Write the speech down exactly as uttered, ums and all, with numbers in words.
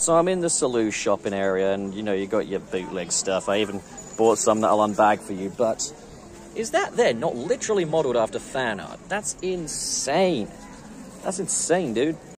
So I'm in the Rouge shopping area, and, you know, you got your bootleg stuff. I even bought some that I'll unbag for you, but is that there not literally modelled after fan art? That's insane. That's insane, dude.